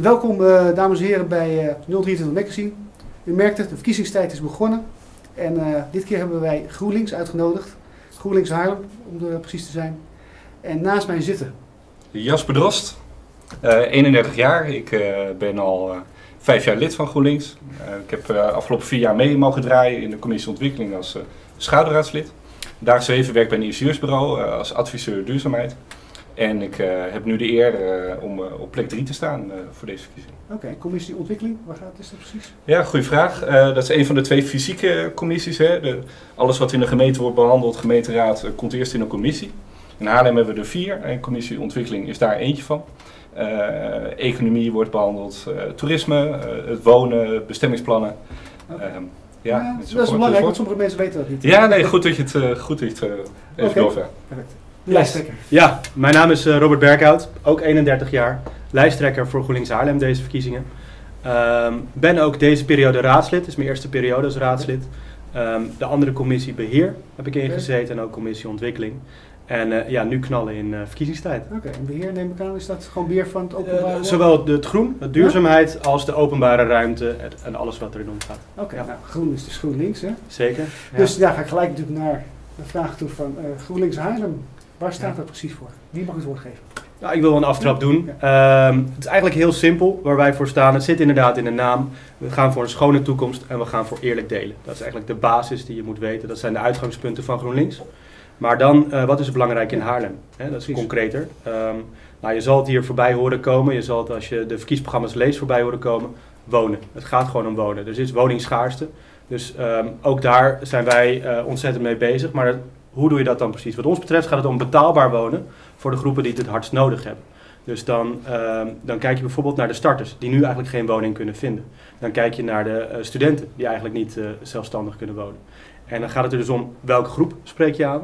Welkom dames en heren bij 023 Magazine. U merkt het, de verkiezingstijd is begonnen. En dit keer hebben wij GroenLinks uitgenodigd. GroenLinks Haarlem, om er precies te zijn. En naast mij zitten Jasper Drost, 31 jaar. Ik ben al 5 jaar lid van GroenLinks. Ik heb de afgelopen 4 jaar mee mogen draaien in de commissie ontwikkeling als schaduwraadslid. Dagelijks even werk bij een ingenieursbureau als adviseur duurzaamheid. En ik heb nu de eer om op plek 3 te staan voor deze verkiezing. Oké, commissie ontwikkeling, waar is dat precies? Ja, goede vraag. Dat is een van de 2 fysieke commissies. Hè. Alles wat in de gemeente wordt behandeld, gemeenteraad, komt eerst in een commissie. In Haarlem hebben we er 4 en commissie ontwikkeling is daar eentje van. Economie wordt behandeld, toerisme, het wonen, bestemmingsplannen. Okay. Ja, dat is belangrijk, want sommige mensen weten dat niet. Ja, nee, goed dat je het even doorvraagt. Perfect. Lijsttrekker. Ja, mijn naam is Robert Berkhout, ook 31 jaar. Lijsttrekker voor GroenLinks Haarlem deze verkiezingen. Ben ook deze periode raadslid, het is mijn eerste periode als raadslid. De andere commissie beheer heb ik ingezeten en ook commissie ontwikkeling. En ja, nu knallen in verkiezingstijd. Oké, en beheer neem ik aan, is dat gewoon beheer van het openbare? Zowel het groen, de duurzaamheid, als de openbare ruimte en alles wat erin omgaat. Oké, nou, groen is dus GroenLinks, hè? Zeker. Ja. Dus daar ga ik gelijk natuurlijk naar de vraag toe van GroenLinks Haarlem. Waar staat dat precies voor? Wie mag het woord geven? Nou, ik wil een aftrap doen. Het is eigenlijk heel simpel waar wij voor staan. Het zit inderdaad in de naam. We gaan voor een schone toekomst en we gaan voor eerlijk delen. Dat is eigenlijk de basis die je moet weten. Dat zijn de uitgangspunten van GroenLinks. Maar dan, wat is belangrijk in Haarlem? Dat is concreter. Nou, je zal het hier voorbij horen komen. Je zal het, als je de verkiezingsprogramma's leest, voorbij horen komen. Wonen. Het gaat gewoon om wonen. Er is woningschaarste. Dus ook daar zijn wij ontzettend mee bezig. Maar hoe doe je dat dan precies? Wat ons betreft gaat het om betaalbaar wonen voor de groepen die het hardst nodig hebben. Dus dan kijk je bijvoorbeeld naar de starters die nu eigenlijk geen woning kunnen vinden. Dan kijk je naar de studenten die eigenlijk niet zelfstandig kunnen wonen. En dan gaat het er dus om welke groep spreek je aan,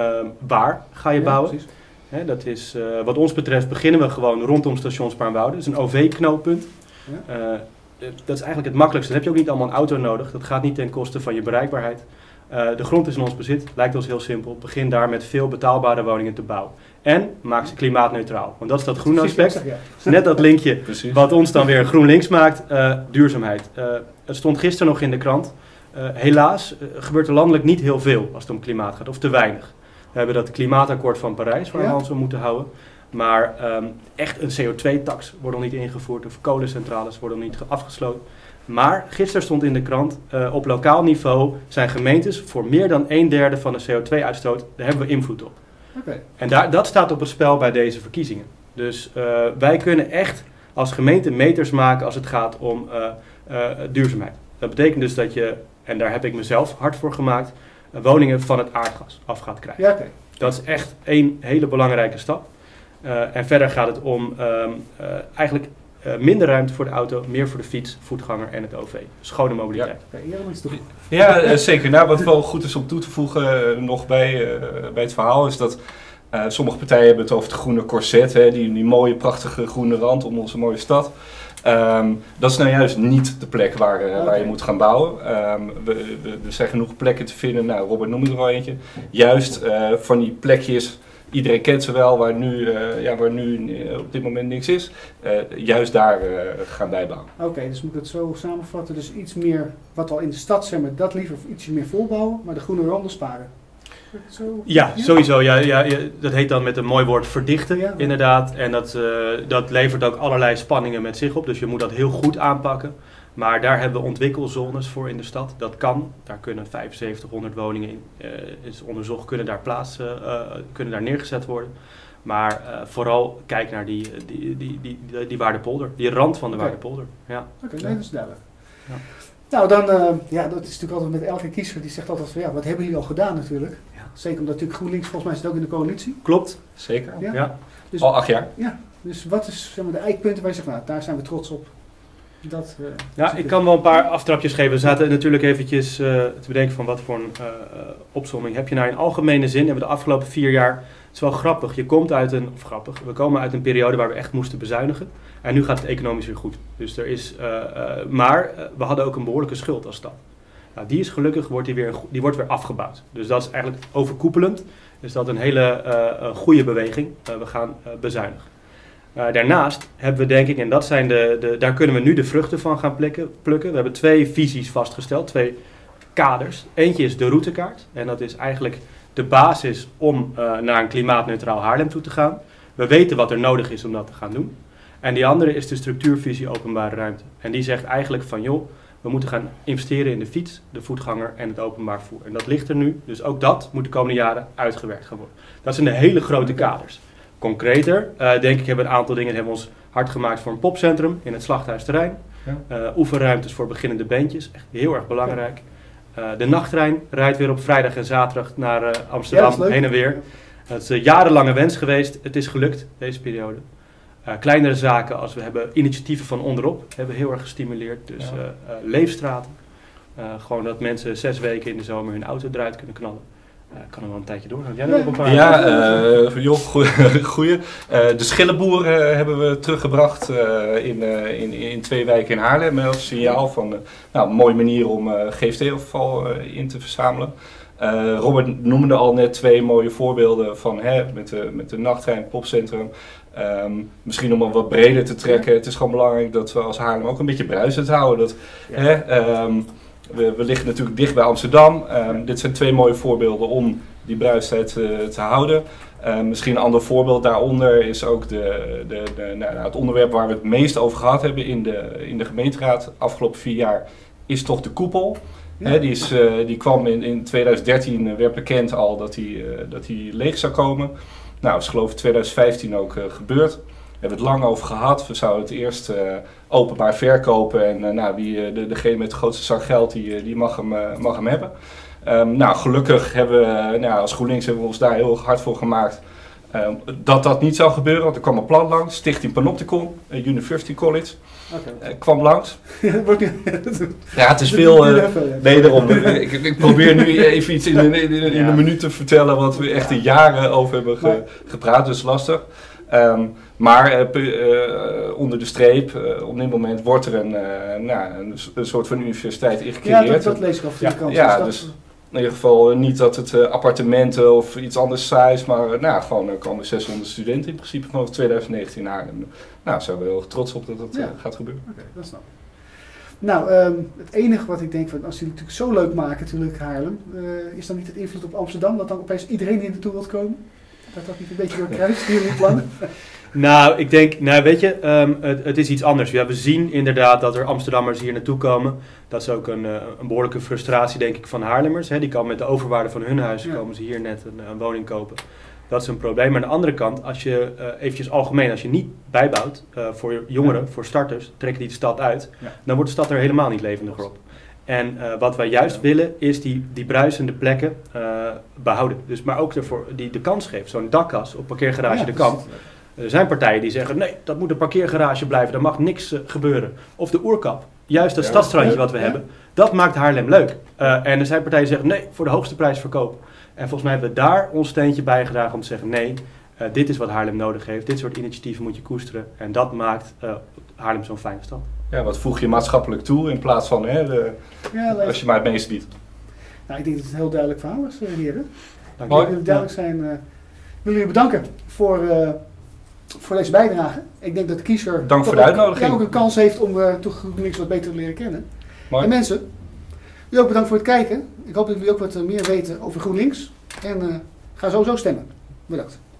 waar ga je bouwen. Dat is, wat ons betreft beginnen we gewoon rondom station Spaarnwoude. Dat is een OV-knooppunt. Ja. Dat is eigenlijk het makkelijkste. Dan heb je ook niet allemaal een auto nodig. Dat gaat niet ten koste van je bereikbaarheid. De grond is in ons bezit, lijkt ons heel simpel. Begin daar met veel betaalbare woningen te bouwen. En maak ze klimaatneutraal. Want dat is dat groene aspect. Net dat linkje wat ons dan weer GroenLinks maakt. Duurzaamheid. Het stond gisteren nog in de krant. Helaas gebeurt er landelijk niet heel veel als het om klimaat gaat. Of te weinig. We hebben dat klimaatakkoord van Parijs waar we ons aan moeten houden. Maar echt een CO2-tax wordt nog niet ingevoerd. Of kolencentrales worden nog niet afgesloten. Maar gisteren stond in de krant, op lokaal niveau zijn gemeentes voor meer dan 1/3 van de CO2-uitstoot, daar hebben we invloed op. Okay. En dat staat op het spel bij deze verkiezingen. Dus wij kunnen echt als gemeente meters maken als het gaat om duurzaamheid. Dat betekent dus dat je, en daar heb ik mezelf hard voor gemaakt, woningen van het aardgas af gaat krijgen. Ja, okay. Dat is echt een hele belangrijke stap. En verder gaat het om eigenlijk minder ruimte voor de auto, meer voor de fiets, voetganger en het OV. Schone mobiliteit. Ja, zeker. Nou, wat wel goed is om toe te voegen nog bij het verhaal is dat sommige partijen hebben het over het groene corset, hè, die mooie prachtige groene rand om onze mooie stad. Dat is nou juist niet de plek waar je moet gaan bouwen. Er zijn genoeg plekken te vinden, nou, Robert noemde er al eentje. Juist van die plekjes. Iedereen kent ze wel, waar nu op dit moment niks is. Juist daar gaan wij bouwen. Oké, dus moet ik het zo samenvatten. Dus iets meer wat al in de stad zijn, maar dat liever ietsje meer volbouwen, maar de groene randen sparen. Ja, sowieso. Ja, dat heet dan met een mooi woord verdichten, inderdaad. En dat levert ook allerlei spanningen met zich op. Dus je moet dat heel goed aanpakken. Maar daar hebben we ontwikkelzones voor in de stad. Dat kan. Daar kunnen 7500 woningen in, is onderzocht, kunnen daar neergezet worden. Maar vooral kijk naar die Waardepolder. Die rand van de Waardepolder. Ja. Oké, dat is duidelijk. Ja. Nou, dan, dat is natuurlijk altijd met elke kiezer. Die zegt altijd van, ja, wat hebben jullie al gedaan natuurlijk. Ja. Zeker omdat natuurlijk GroenLinks volgens mij zit ook in de coalitie. Klopt. Zeker. Ja. Dus, al 8 jaar. Ja. Dus wat is zeg maar, de eikpunten waar je zegt, nou, daar zijn we trots op. Ik kan wel een paar aftrapjes geven. We zaten natuurlijk eventjes te bedenken van wat voor een opsomming heb je nou in algemene zin. Hebben we de afgelopen 4 jaar, het is wel grappig, we komen uit een periode waar we echt moesten bezuinigen. En nu gaat het economisch weer goed. Dus er is, maar we hadden ook een behoorlijke schuld als stad. Nou, die is gelukkig, die wordt weer afgebouwd. Dus dat is eigenlijk overkoepelend. Dus dat is een hele goede beweging. We gaan bezuinigen. Daarnaast hebben we denk ik, en dat zijn daar kunnen we nu de vruchten van gaan plukken. We hebben 2 visies vastgesteld, 2 kaders. Eentje is de routekaart en dat is eigenlijk de basis om naar een klimaatneutraal Haarlem toe te gaan. We weten wat er nodig is om dat te gaan doen. En die andere is de structuurvisie openbare ruimte. En die zegt eigenlijk van joh, we moeten gaan investeren in de fiets, de voetganger en het openbaar vervoer. En dat ligt er nu, dus ook dat moet de komende jaren uitgewerkt gaan worden. Dat zijn de hele grote kaders. Concreter, denk ik, hebben we een aantal dingen hebben we ons hard gemaakt voor een popcentrum in het Slachthuisterrein. Ja. Oefenruimtes voor beginnende bandjes, echt heel erg belangrijk. De nachttrein rijdt weer op vrijdag en zaterdag naar Amsterdam, heen en weer. Het is een jarenlange wens geweest, het is gelukt deze periode. Kleinere zaken als we hebben initiatieven van onderop, hebben heel erg gestimuleerd. Dus leefstraten, gewoon dat mensen 6 weken in de zomer hun auto eruit kunnen knallen. Kan er wel een tijdje doorgaan. Jij nog een paar? Ja, goeie. De schillenboeren hebben we teruggebracht in 2 wijken in Haarlem. Als signaal van een mooie manier om GFT-afval in te verzamelen. Robert noemde al net 2 mooie voorbeelden van met de nachttrein, het popcentrum. Misschien om hem wat breder te trekken. Het is gewoon belangrijk dat we als Haarlem ook een beetje bruisend houden. Dat, we liggen natuurlijk dicht bij Amsterdam. Dit zijn 2 mooie voorbeelden om die bruisheid te houden. Misschien een ander voorbeeld daaronder is ook het onderwerp waar we het meest over gehad hebben in de gemeenteraad de afgelopen 4 jaar, is toch de koepel. Ja. Die kwam in 2013, werd bekend al dat die leeg zou komen. Nou, is geloof ik 2015 ook gebeurd. We hebben het lang over gehad. We zouden het eerst openbaar verkopen en degene met de grootste zak geld die mag hem hebben. Gelukkig hebben we, als GroenLinks hebben we ons daar heel hard voor gemaakt dat niet zou gebeuren. Want er kwam een plan langs, Stichting Panopticon, University College. Kwam langs. Ja, het is veel. Nee, daarom. Ik probeer nu even iets in een minuut te vertellen wat we echt jaren over hebben gepraat, dus lastig. Maar onder de streep, op dit moment wordt er een soort van universiteit ingecreëerd. Ja, dat lees ik af de kant. Ja, dus in ieder geval niet dat het appartementen of iets anders saais, maar gewoon er komen 600 studenten in principe vanaf 2019 in Haarlem. Nou, zijn we heel erg trots op dat gaat gebeuren. Oké, dat snap ik. Nou, het enige wat ik denk, van als jullie het natuurlijk zo leuk maken, natuurlijk Haarlem, is dan niet het invloed op Amsterdam, dat dan opeens iedereen hier naartoe wilt komen? Dat niet een beetje doorkruist, hier in plannen? Nou, ik denk, het is iets anders. Ja, we zien inderdaad dat er Amsterdammers hier naartoe komen. Dat is ook een behoorlijke frustratie, denk ik, van Haarlemmers. Die komen met de overwaarde van hun huis, komen ze hier net een woning kopen. Dat is een probleem. Maar aan de andere kant, als je eventjes algemeen, als je niet bijbouwt voor jongeren, voor starters, trekken die de stad uit, dan wordt de stad er helemaal niet levendiger op. En wat wij juist willen, is die bruisende plekken behouden. Dus, maar ook ervoor die de kans geeft. Zo'n dakkas op parkeergarage de Kamp. Er zijn partijen die zeggen, nee, dat moet een parkeergarage blijven, daar mag niks gebeuren. Of de Oerkap, juist dat stadsstrandje wat we hebben, dat maakt Haarlem leuk. En er zijn partijen die zeggen, nee, voor de hoogste prijs verkopen. En volgens mij hebben we daar ons steentje bijgedragen om te zeggen, nee, dit is wat Haarlem nodig heeft, dit soort initiatieven moet je koesteren. En dat maakt Haarlem zo'n fijne stad. Ja, wat voeg je maatschappelijk toe in plaats van als je maar het meeste biedt? Nou, ik denk dat het een heel duidelijk verhaal is, heren. Dank je. Jullie duidelijk zijn. Ik wil jullie bedanken voor deze bijdrage. Ik denk dat de kiezer dank voor de uitnodiging. Ook een kans heeft om toch GroenLinks wat beter te leren kennen. Mooi. En mensen, jullie ook bedankt voor het kijken. Ik hoop dat jullie ook wat meer weten over GroenLinks. En ga sowieso stemmen. Bedankt.